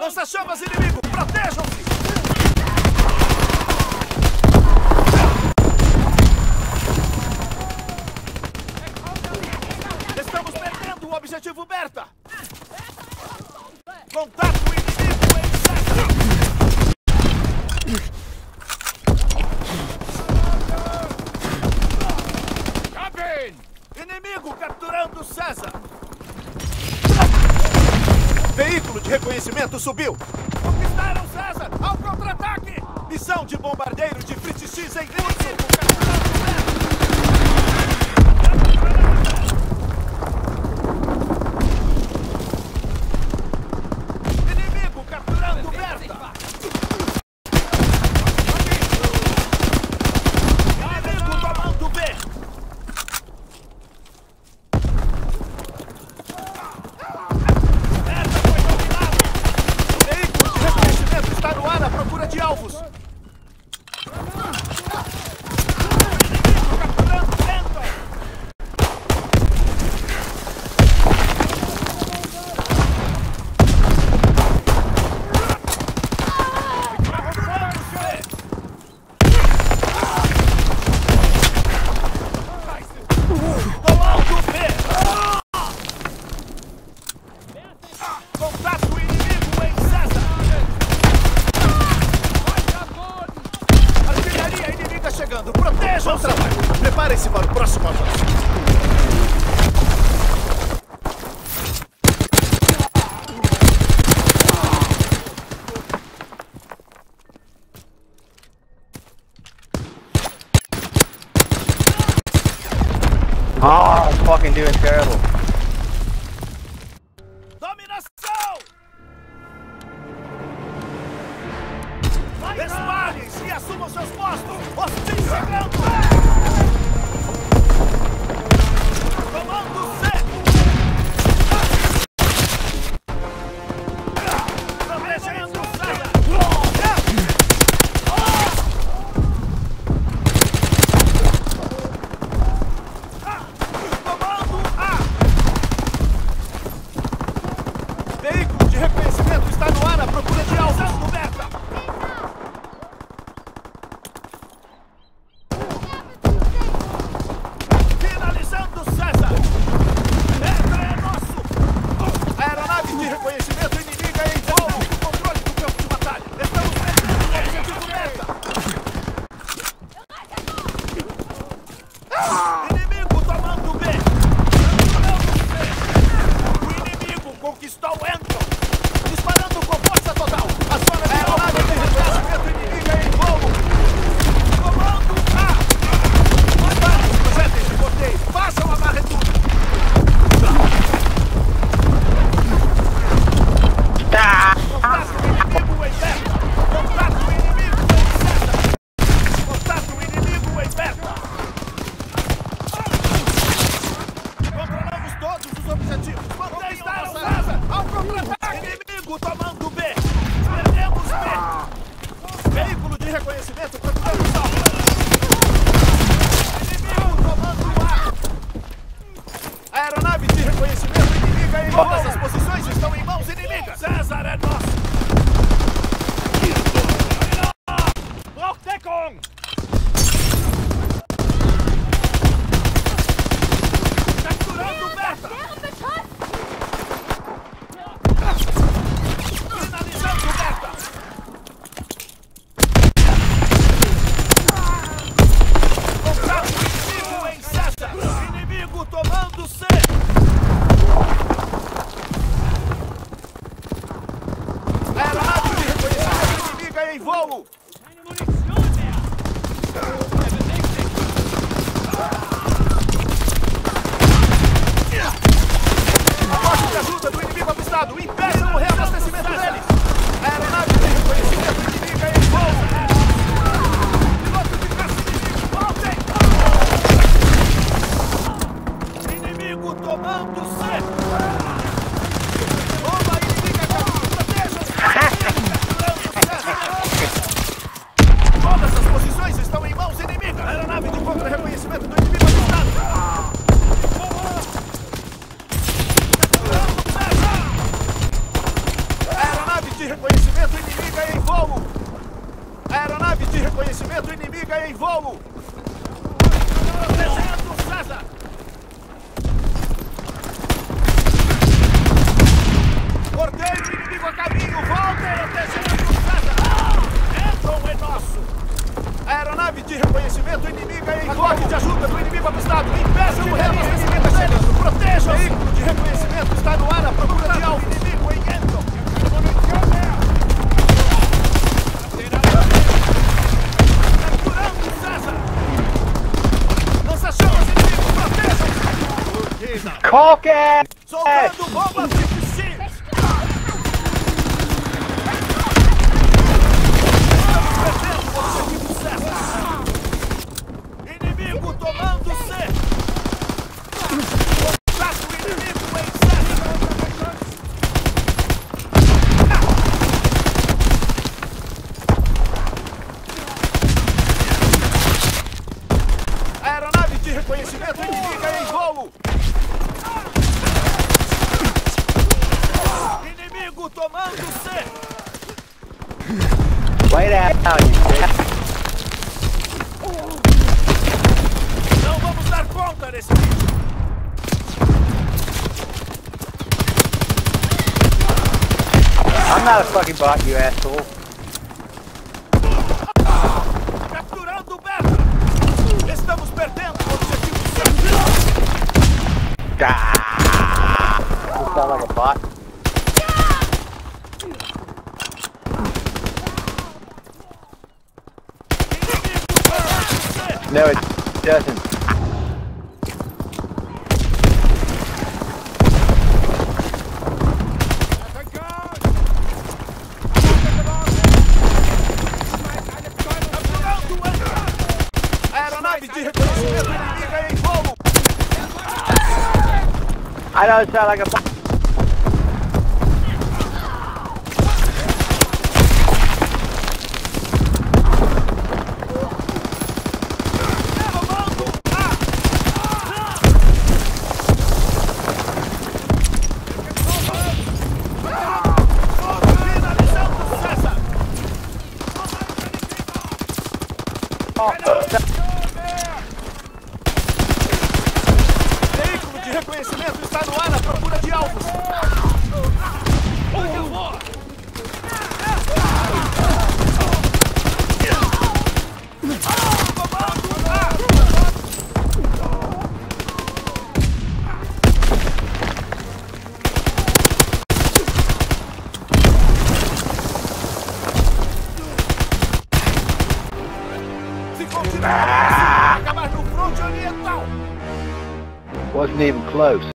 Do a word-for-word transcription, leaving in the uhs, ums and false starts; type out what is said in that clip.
Lança-chamas inimigo! Protejam-se! Estamos perdendo o objetivo Berta! Contato inimigo em seja! Inimigo capturando César! Veículo de reconhecimento subiu! Conquistaram César! Ao contra-ataque! Missão de bombardeiro de Frit X em curso! Inimigo capturando Berta! Inimigo tomando B! Está no ar à procura de alvos. Inimigo capturando vento. Tomando B. Contato inimigo em César. Artilharia inimiga chegando. Protejam o trabalho. Preparem-se para o próximo avanço. Oh, I'm fucking doing terrible. Dominação! Espalhem-se e assumam seus postos! Hostis chegando! Comando C! Protegendo César! Comando A! Veículo de reconhecimento está no ar à procura de alvos no Beta! Finalizando César! Beta é nosso! Aeronave de reconhecimento inimiga em voo! Controle do campo de batalha! Estamos perdendo o objetivo Beta! Inimigo tomando B! O inimigo conquistou Anton! Disparando com força total! A zona de aeronave de reconhecimento inimiga em voo! Comando A! Vários projéteis de bloqueio! Façam a varredura! Contato inimigo em Berta! Contato inimigo em César! Contato inimigo em Berta! Controlamos todos os objetivos! Mantenham César! Ao contra-ataque! Inimigo tomando B! Perdemos B! Veículo de reconhecimento procurando salvo! Inimigo tomando A! Aeronave de reconhecimento inimiga em todas as posições estão em mãos inimigas! César é nosso! Lockdecon! Capturando Berta! Finalizando Berta! Contato inimigo em César! Inimigo tomando C! Aeronave de reconhecimento inimiga em voo! Aposte de ajuda do inimigo avistado! Impeçam o reabastecimento deles! Aeronave de reconhecimento inimiga em voo! Piloto de caça inimigo, voltem! Inimigo tomando C! Bomba inimiga caminho! Protejam-se! Todas as posições estão em mãos inimigas! Aeronave de contra-reconhecimento do inimigo avistado! inimiga em voo! Protegendo César! Cordeiro inimigo a caminho! Voltem! Protegendo César! Entram em nosso! Aeronave de reconhecimento inimiga em voo! De ajuda do inimigo avistado! Impeçam o reabastecimento chegando! Protejam! O veículo de reconhecimento está no ar à procura de alvo inimigo em Enton! Coque! Soltando bombas de fuzis! Estamos perdendo o objetivo certo! Inimigo tomando C! Contato inimigo em C! Aeronave de reconhecimento inimiga em voo! Inimigo tomando C! Wait out, you bitch. Não vamos dar conta desse bicho! I'm not a fucking bot, you asshole. Capturando Beta! Estamos perdendo o objetivo certo! Ah! You sound like a bot. No, it doesn't. Aeronave de reconhecimento inimiga em voo! I don't sound like a bot. Veículo de reconhecimento está no ar à procura de alvos. Se continuar, acabar no fronte oriental. Wasn't even close.